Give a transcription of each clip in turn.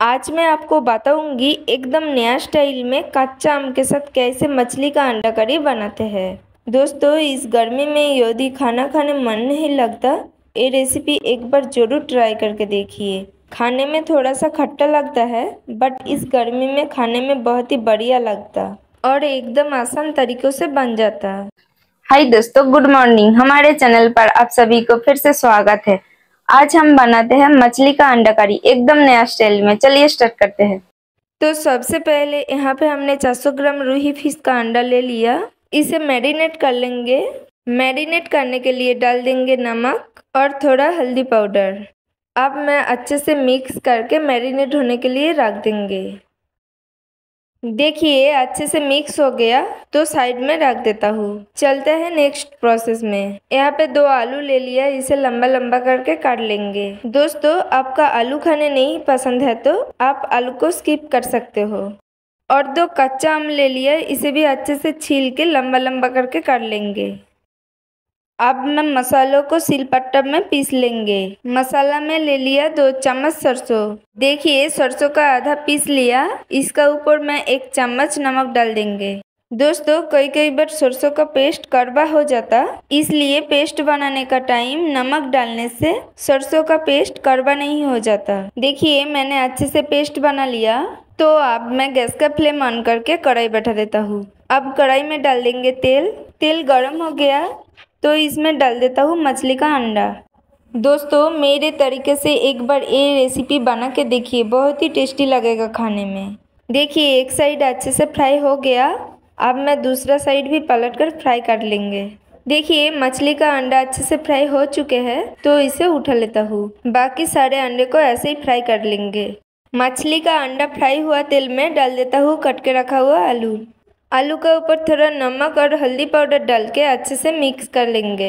आज मैं आपको बताऊंगी एकदम नया स्टाइल में कच्चा आम के साथ कैसे मछली का अंडा करी बनाते हैं। दोस्तों, इस गर्मी में यदि खाना खाने मन नहीं लगता, ये रेसिपी एक बार ज़रूर ट्राई करके देखिए। खाने में थोड़ा सा खट्टा लगता है, बट इस गर्मी में खाने में बहुत ही बढ़िया लगता और एकदम आसान तरीक़ों से बन जाता। हाय दोस्तों, गुड मॉर्निंग। हमारे चैनल पर आप सभी को फिर से स्वागत है। आज हम बनाते हैं मछली का अंडा करी एकदम नया स्टाइल में। चलिए स्टार्ट करते हैं। तो सबसे पहले यहाँ पे हमने 400 ग्राम रूही फिश का अंडा ले लिया। इसे मैरिनेट कर लेंगे। मैरिनेट करने के लिए डाल देंगे नमक और थोड़ा हल्दी पाउडर। अब मैं अच्छे से मिक्स करके मैरिनेट होने के लिए रख देंगे। देखिए अच्छे से मिक्स हो गया तो साइड में रख देता हूँ। चलते हैं नेक्स्ट प्रोसेस में। यहाँ पे 2 आलू ले लिया, इसे लंबा लंबा करके काट लेंगे। दोस्तों, आपका आलू खाने नहीं पसंद है तो आप आलू को स्किप कर सकते हो। और 2 कच्चा आम ले लिया, इसे भी अच्छे से छील के लंबा लंबा करके काट लेंगे। अब मैं मसालों को सिलपट्टा में पीस लेंगे। मसाला में ले लिया 2 चम्मच सरसों। देखिए सरसों का आधा पीस लिया। इसका ऊपर मैं 1 चम्मच नमक डाल देंगे। दोस्तों, कई बार सरसों का पेस्ट कड़वा हो जाता, इसलिए पेस्ट बनाने का टाइम नमक डालने से सरसों का पेस्ट कड़वा नहीं हो जाता। देखिए मैंने अच्छे से पेस्ट बना लिया। तो अब मैं गैस का फ्लेम ऑन करके कढ़ाई बैठा देता हूँ। अब कढ़ाई में डाल देंगे तेल। तेल गर्म हो गया तो इसमें डाल देता हूँ मछली का अंडा। दोस्तों, मेरे तरीके से एक बार ये रेसिपी बना के देखिए, बहुत ही टेस्टी लगेगा खाने में। देखिए एक साइड अच्छे से फ्राई हो गया। अब मैं दूसरा साइड भी पलट कर फ्राई कर लेंगे। देखिए मछली का अंडा अच्छे से फ्राई हो चुके हैं तो इसे उठा लेता हूँ। बाकी सारे अंडे को ऐसे ही फ्राई कर लेंगे। मछली का अंडा फ्राई हुआ तेल में डाल देता हूँ कट के रखा हुआ आलू। आलू के ऊपर थोड़ा नमक और हल्दी पाउडर डाल के अच्छे से मिक्स कर लेंगे।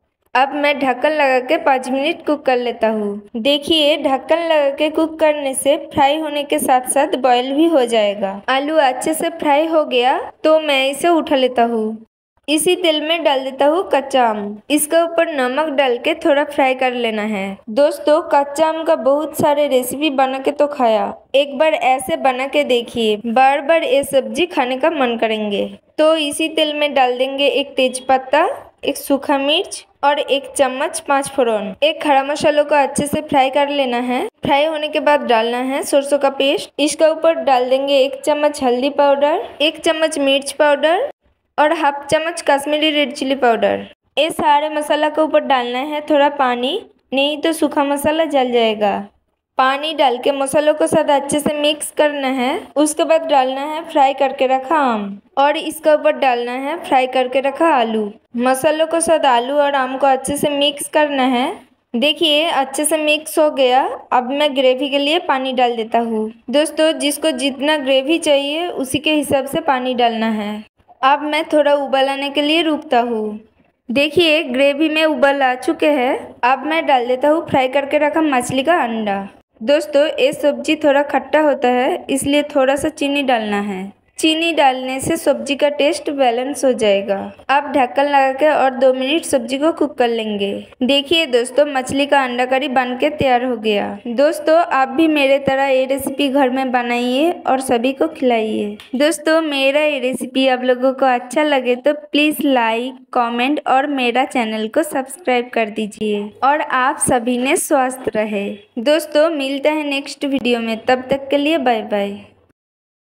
अब मैं ढक्कन लगा के 5 मिनट कुक कर लेता हूँ। देखिए ढक्कन लगा के कुक करने से फ्राई होने के साथ साथ बॉयल भी हो जाएगा। आलू अच्छे से फ्राई हो गया तो मैं इसे उठा लेता हूँ। इसी तेल में डाल देता हूँ कच्चा आम। इसके ऊपर नमक डाल के थोड़ा फ्राई कर लेना है। दोस्तों, कच्चा आम का बहुत सारे रेसिपी बना के तो खाया, एक बार ऐसे बना के देखिए, बार बार ये सब्जी खाने का मन करेंगे। तो इसी तेल में डाल देंगे 1 तेजपत्ता, 1 सूखा मिर्च और 1 चम्मच 5 फोरन। 1 खड़ा मसालों को अच्छे से फ्राई कर लेना है। फ्राई होने के बाद डालना है सरसों का पेस्ट। इसके ऊपर डाल देंगे 1 चम्मच हल्दी पाउडर, 1 चम्मच मिर्च पाउडर और हाफ चम्मच कश्मीरी रेड चिली पाउडर। ये सारे मसाला के ऊपर डालना है थोड़ा पानी, नहीं तो सूखा मसाला जल जाएगा। पानी डाल के मसालों को साथ अच्छे से मिक्स करना है। उसके बाद डालना है फ्राई करके रखा आम और इसके ऊपर डालना है फ्राई करके रखा आलू। मसालों को साथ आलू और आम को अच्छे से मिक्स करना है। देखिए अच्छे से मिक्स हो गया। अब मैं ग्रेवी के लिए पानी डाल देता हूँ। दोस्तों, जिसको जितना ग्रेवी चाहिए उसी के हिसाब से पानी डालना है। अब मैं थोड़ा उबाल आने के लिए रुकता हूँ। देखिए ग्रेवी में उबाल आ चुके हैं। अब मैं डाल देता हूँ फ्राई करके रखा मछली का अंडा। दोस्तों, ये सब्जी थोड़ा खट्टा होता है, इसलिए थोड़ा सा चीनी डालना है। चीनी डालने से सब्जी का टेस्ट बैलेंस हो जाएगा। अब ढक्कन लगा के और 2 मिनट सब्जी को कुक कर लेंगे। देखिए दोस्तों, मछली का अंडा करी बन के तैयार हो गया। दोस्तों, आप भी मेरे तरह ये रेसिपी घर में बनाइए और सभी को खिलाइए। दोस्तों, मेरा ये रेसिपी आप लोगों को अच्छा लगे तो प्लीज़ लाइक, कमेंट और मेरा चैनल को सब्सक्राइब कर दीजिए। और आप सभी ने स्वस्थ रहे। दोस्तों, मिलते हैं नेक्स्ट वीडियो में, तब तक के लिए बाय बाय।